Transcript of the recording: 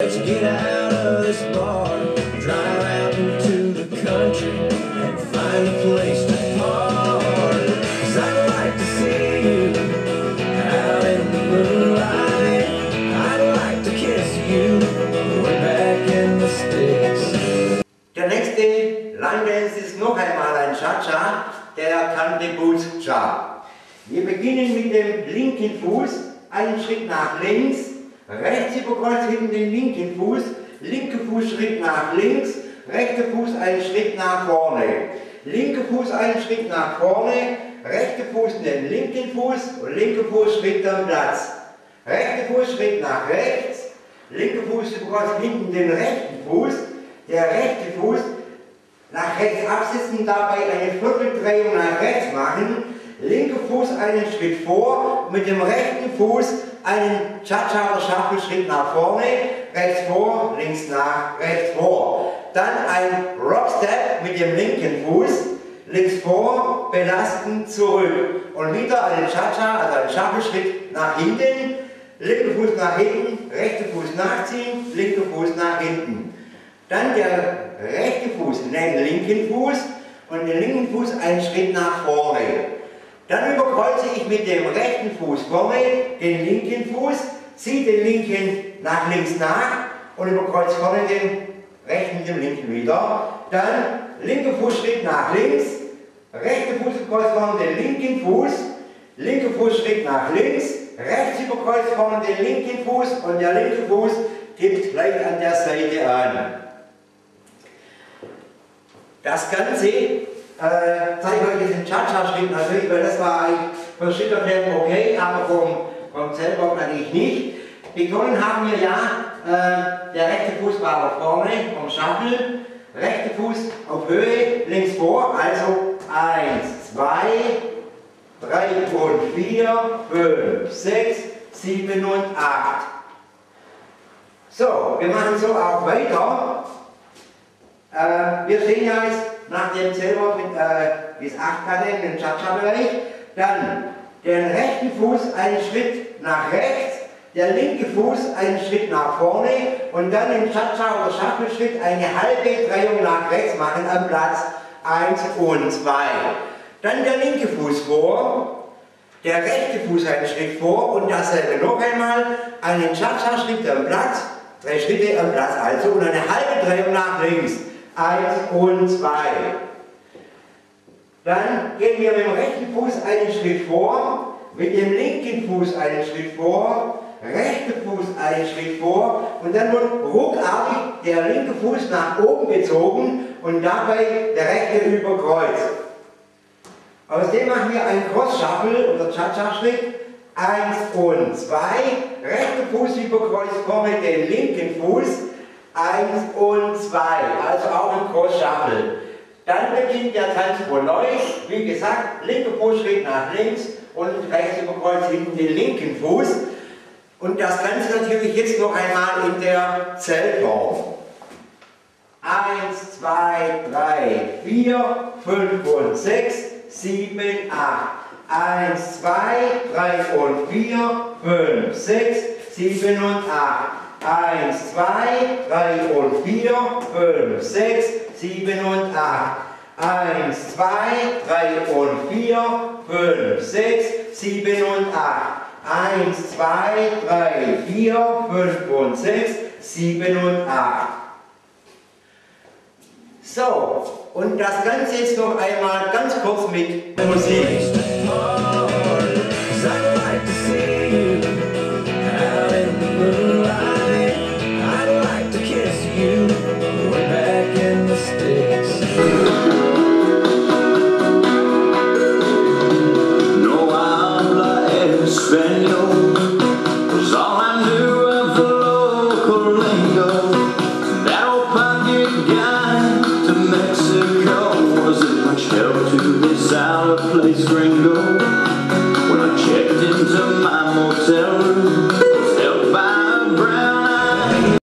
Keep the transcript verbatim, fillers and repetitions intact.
Let's get out of this bar, drive out into the country and find a place to park. 'Cause I'd like to see you out in the moonlight. I'd like to kiss you way back in the sticks. Der nächste Line Dance ist noch einmal ein Cha-Cha, der Country Boots Cha. Wir beginnen mit dem linken Fuß, einen Schritt nach links, rechts überkreuzt hinten den linken Fuß, linker Fuß Schritt nach links, rechter Fuß einen Schritt nach vorne, linker Fuß einen Schritt nach vorne, rechter Fuß den linken Fuß und linker Fuß Schritt am Platz. Rechter Fuß Schritt nach rechts, linker Fuß überkreuzt hinten den rechten Fuß, der rechte Fuß nach rechts absetzen, dabei eine Vierteldrehung nach rechts machen, linker Fuß einen Schritt vor, mit dem rechten Fuß einen Cha-Cha oder Shuffle-Schritt nach vorne, rechts vor, links nach, rechts vor. Dann ein Rockstep mit dem linken Fuß, links vor, belastend zurück. Und wieder einen Cha-Cha, also einen Shuffle-Schritt nach hinten, linker Fuß nach hinten, rechter Fuß nachziehen, linker Fuß nach hinten. Dann der rechte Fuß neben den linken Fuß und den linken Fuß einen Schritt nach vorne. Dann überkreuze ich mit dem rechten Fuß vorne den linken Fuß, ziehe den linken nach links nach und überkreuze vorne den rechten mit dem linken wieder. Dann linker Fußschritt nach links, rechter Fuß überkreuzt vorne den linken Fuß, linker Fußschritt nach links, rechts überkreuzt vorne den linken Fuß und der linke Fuß tippt gleich an der Seite an. Das Ganze Äh, zeige ich euch diesen Cha-Cha-Schritt natürlich, weil das war eigentlich von Schritterklemm okay, aber vom, vom Zellbock natürlich nicht. Begonnen haben wir ja, äh, der rechte Fuß war auf vorne vom Shuffle, rechter Fuß auf Höhe, links vor, also eins, zwei, drei und vier, fünf, sechs, sieben und acht. So, wir machen so auch weiter. Äh, wir stehen ja jetzt nach dem Zellwort mit äh, bis acht Kante im Cha-Cha-Bereich, dann den rechten Fuß einen Schritt nach rechts, der linke Fuß einen Schritt nach vorne und dann im Cha-Cha oder Shuffle-Schritt eine halbe Drehung nach rechts machen am Platz eins und zwei. Dann der linke Fuß vor, der rechte Fuß einen Schritt vor und dasselbe noch einmal, einen Cha-Cha-Schritt am Platz, drei Schritte am Platz also und eine halbe Drehung nach links. eins und zwei. Dann gehen wir mit dem rechten Fuß einen Schritt vor, mit dem linken Fuß einen Schritt vor, rechter Fuß einen Schritt vor und dann wird ruckartig der linke Fuß nach oben gezogen und dabei der rechte überkreuzt. Aus dem machen wir einen Cross-Shuffle oder Cha-Cha-Schritt. eins und zwei. Rechter Fuß überkreuzt vorne den linken Fuß. eins und zwei, also auch ein Cross-Shuffle. Dann beginnt der Tanz von neu, wie gesagt, linker Fußschritt nach links und rechts überkreuzt hinten den linken Fuß. Und das Ganze natürlich jetzt noch einmal in der Zellform. eins, zwei, drei, vier, fünf und sechs, sieben, acht. eins, zwei, drei und vier, fünf, sechs, sieben und acht. eins, zwei, drei und vier, fünf, sechs, sieben und acht. eins, zwei, drei und vier, fünf, sechs, sieben und acht. eins, zwei, drei, vier, fünf und sechs, sieben und acht. So, und das Ganze jetzt noch einmal ganz kurz mit Musik. Place Ringo.